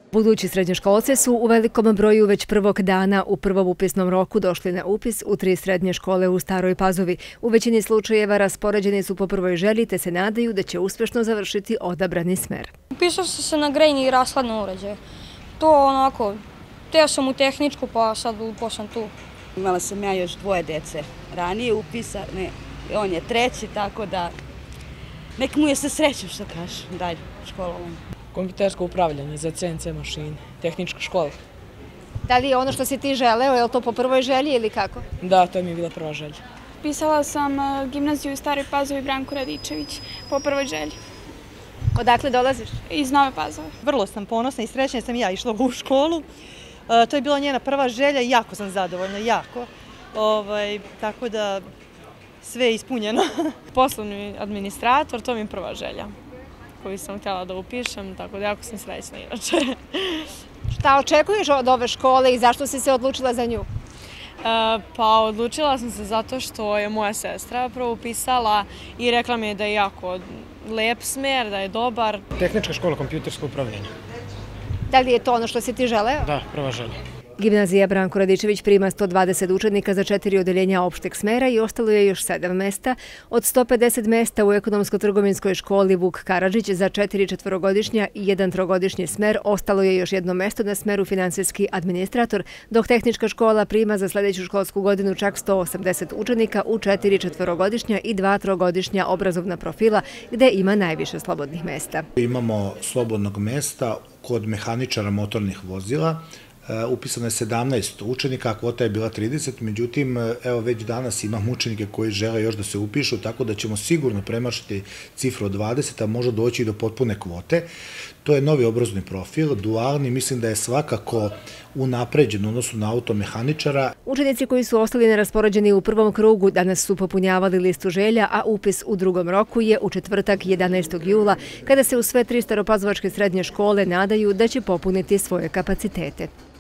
Budući srednjoškolci su u velikom broju već prvog dana u prvom upisnom roku došli na upis u 3 srednje škole u Staroj Pazovi. U većini slučajeva raspoređeni su po prvoj želji te se nadaju da će uspješno završiti odabrani smer. Upisao sam se na grejni i rashladne uređaje. To onako, teo sam u tehničku pa sad uposam tu. Imala sam ja još 2 dece ranije upisane, on je 3, tako da nek mu je sa srećom što kažem dalje školovanje. Kompjutersko upravljanje za CNC mašine, tehnička škola. Da li je ono što si ti želeo, je li to po prvoj želji ili kako? Da, to mi je bila prva želja. Pisala sam gimnaziju u Staroj Pazovi Branko Radičević po prvoj želji. Odakle dolaziš? Iz Nove Pazove. Vrlo sam ponosna i srećna sam ja išla u školu. To je bila njena prva želja i jako sam zadovoljna, jako. Tako da sve je ispunjeno. Poslovni administrator, to mi je prva želja koju sam htjela da upišem, tako da jako sam srećna inače. Šta očekuješ od ove škole i zašto si se odlučila za nju? Pa odlučila sam se zato što je moja sestra prvo upisala i rekla mi je da je jako lep smer, da je dobar. Tehnička škola, kompjutersko upravljanje. Da li je to ono što si ti želeo? Da, prva želja. Gimnazija Branko Radičević prima 120 učenika za 4 odeljenja opšteg smera i ostalo je još 7 mesta. Od 150 mesta u ekonomsko-trgovinskoj školi Vuk Karadžić za 4 četvorogodišnja i 1 trogodišnji smer ostalo je još jedno mesto na smeru finansijski administrator, dok tehnička škola prima za sljedeću školsku godinu čak 180 učenika u 4 četvorogodišnja i 2 trogodišnja obrazovna profila gde ima najviše slobodnih mesta. Imamo slobodnog mesta kod mehaničara motornih vozila. Upisano je 17 učenika, kvota je bila 30, međutim, evo već danas imam učenike koji žele još da se upišu, tako da ćemo sigurno premašiti cifru od 20, a možda doći i do potpune kvote. To je novi obrazovni profil, dualni, mislim da je svakako unapređen u odnosu na automehaničara. Učenici koji su ostali neraspoređeni u prvom krugu danas su popunjavali listu želja, a upis u drugom roku je u četvrtak 11. jula, kada se u sve 3 staropazovačke srednje škole nadaju da će popuniti svoje kapacitete.